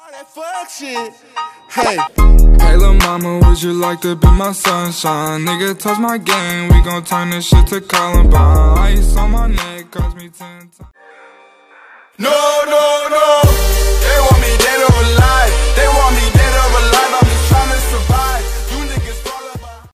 That fuck shit. Hey. Hey lil' mama, would you like to be my sunshine? Nigga, touch my game, we gon' turn this shit to Columbine. Ice on my neck, cost me 10 times. No, no, no.